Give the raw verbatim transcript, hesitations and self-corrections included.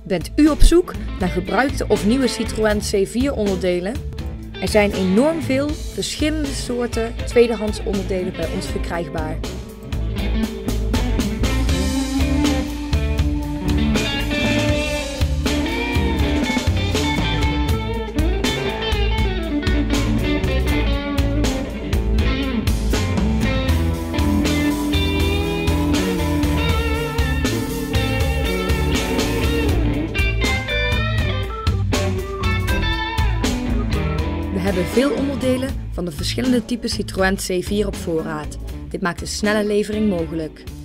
Bent u op zoek naar gebruikte of nieuwe Citroën C vier onderdelen? Er zijn enorm veel verschillende soorten tweedehands onderdelen bij ons verkrijgbaar. We hebben veel onderdelen van de verschillende typen Citroën C vier op voorraad. Dit maakt een snelle levering mogelijk.